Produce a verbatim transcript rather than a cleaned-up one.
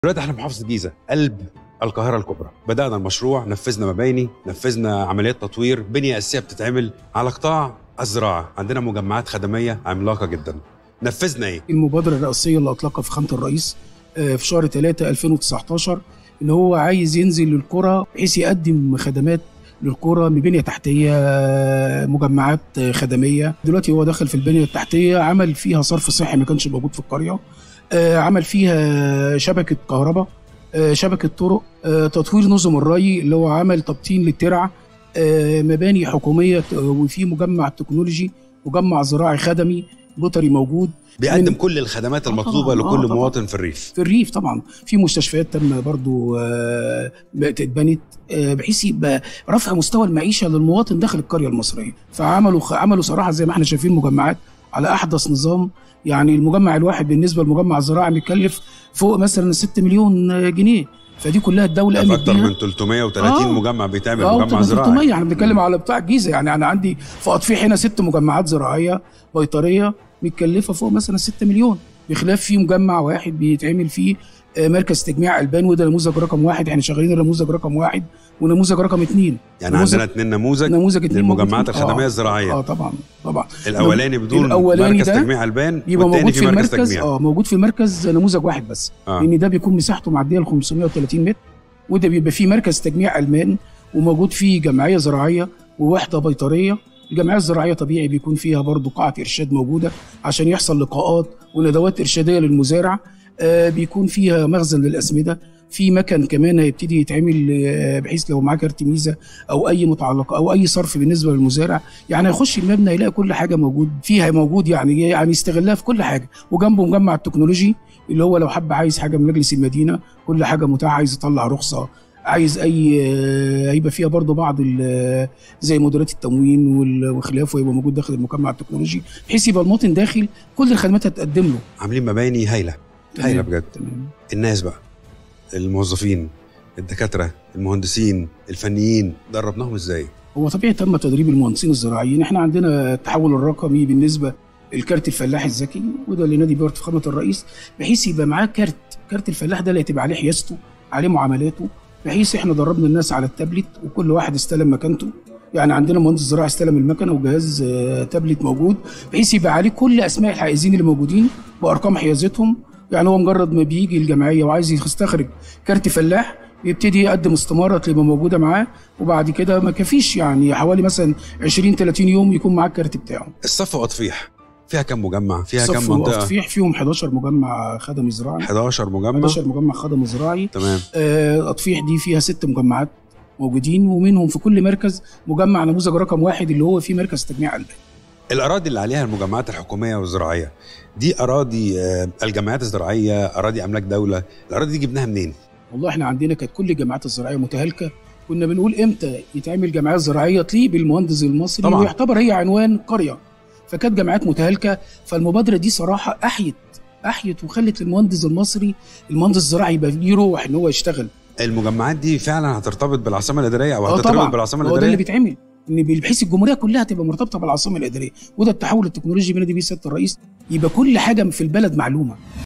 دلوقتي احنا في محافظة الجيزة قلب القاهرة الكبرى. بدأنا المشروع، نفذنا مباني، نفذنا عمليات تطوير، بنية أساسية بتتعمل على قطاع الزراعة. عندنا مجمعات خدمية عملاقة جدا. نفذنا ايه؟ المبادرة الرئاسية اللي أطلقها فخامة الرئيس في شهر ثلاثة ألفين وتسعتاشر إن هو عايز ينزل للقرى بحيث يقدم خدمات للقرى من بنية تحتية، مجمعات خدمية. دلوقتي هو دخل في البنية التحتية، عمل فيها صرف صحي ما كانش موجود في القرية، عمل فيها شبكة كهرباء، شبكة طرق، تطوير نظم الري اللي هو عمل تبطين للترع، مباني حكومية، وفي مجمع تكنولوجي، مجمع زراعي خدمي بيطري موجود بيقدم كل الخدمات المطلوبة آه لكل آه مواطن في الريف. في الريف طبعا في مستشفيات تم برضو آه اتبنت آه بحيث يبقى رفع مستوى المعيشة للمواطن داخل القرية المصرية. فعملوا عملوا صراحة زي ما احنا شايفين مجمعات على أحدث نظام. يعني المجمع الواحد بالنسبة للمجمع الزراعي بيكلف فوق مثلا ستة مليون جنيه، فدي كلها الدولة قامت بيها. اكتر من ثلاثمائة وثلاثين آه مجمع بيتعمل آه مجمع زراعي. ثلاثمائة احنا بنتكلم على بتاع الجيزة. يعني انا عندي في اطفيح هنا ست مجمعات زراعية بيطرية متكلفة فوق مثلا ستة مليون، بخلاف في مجمع واحد بيتعمل فيه مركز تجميع البان، وده نموذج رقم واحد. احنا شغالين النموذج رقم واحد ونموذج رقم اثنين. يعني عندنا اثنين نموذج نموذج للمجمعات الخدميه آه الزراعيه. اه طبعا طبعا الاولاني بدون الأولاني مركز تجميع البان، يبقى موجود في المركز اه موجود في المركز نموذج واحد بس، آه. لان ده بيكون مساحته معديه ال خمسمائة وثلاثين متر، وده بيبقى فيه مركز تجميع البان وموجود فيه جمعيه زراعيه ووحده بيطريه. الجمعيه الزراعيه طبيعي بيكون فيها برضو قاعه ارشاد موجوده عشان يحصل لقاءات وندوات ارشاديه للمزارع. آه بيكون فيها مخزن للاسمده، في مكن كمان هيبتدي يتعمل آه بحيث لو معاه كارت ميزه او اي متعلقه او اي صرف بالنسبه للمزارع، يعني هيخش المبنى يلاقي كل حاجه موجود فيها موجود، يعني يعني يستغلها في كل حاجه. وجنبه مجمع التكنولوجي اللي هو لو حب عايز حاجه من مجلس المدينه كل حاجه متاحه، عايز يطلع رخصه، عايز اي هيبقى فيها برضو بعض زي مديرات التموين وخلافه يبقى موجود داخل المجمع التكنولوجي، بحيث يبقى المواطن داخل كل الخدمات هتقدم له. عاملين مباني هايله هايله بجد. تمام. الناس بقى الموظفين، الدكاتره، المهندسين، الفنيين، دربناهم ازاي؟ هو طبيعي تم تدريب المهندسين الزراعيين. احنا عندنا التحول الرقمي بالنسبه الكارت الفلاح الذكي، وده اللي نادي بيه فخامه الرئيس، بحيث يبقى معاه كارت كارت الفلاح ده اللي هتبقى عليه حيازته، عليه معاملاته، بحيث احنا دربنا الناس على التابلت وكل واحد استلم مكانته. يعني عندنا مهندس زراعي استلم المكنه وجهاز تابلت موجود، بحيث يبقى عليه كل اسماء الحائزين اللي موجودين بارقام حيازتهم. يعني هو مجرد ما بيجي الجمعيه وعايز يستخرج كارت فلاح يبتدي يقدم استماره تبقى موجوده معاه، وبعد كده ما كفيش يعني حوالي مثلا عشرين ثلاثين يوم يكون معاه الكارت بتاعه. الصف واطفيح فيها كم مجمع؟ فيها كم منطقه؟ واطفيح فيهم حداشر مجمع خدمي زراعي. حداشر مجمع حداشر مجمع خدمي زراعي. تمام. آه اطفيح دي فيها ست مجمعات موجودين، ومنهم في كل مركز مجمع نموذج رقم واحد اللي هو فيه مركز تجميع البان. الأراضي اللي عليها المجمعات الحكومية والزراعية دي أراضي الجمعيات الزراعية، أراضي أملاك دولة، الأراضي دي جبناها منين؟ والله احنا عندنا كانت كل الجمعيات الزراعية متهالكة. كنا بنقول امتى يتعمل جمعيات زراعية تليق بالمهندس المصري طبعا، ويعتبر هي عنوان قرية، فكانت جمعيات متهالكة. فالمبادرة دي صراحة أحيت أحيت وخلت المهندس المصري المهندس الزراعي يبقى ليه روح إن هو يشتغل. المجمعات دي فعلا هترتبط بالعاصمة الإدارية أو هترتبط بالعاصمة الإدارية؟ هو ده اللي بيتعمل، ان بحيث الجمهوريه كلها تبقى مرتبطه بالعاصمه الاداريه، وده التحول التكنولوجي بنادي بيه سياده الرئيس، يبقى كل حاجه في البلد معلومه.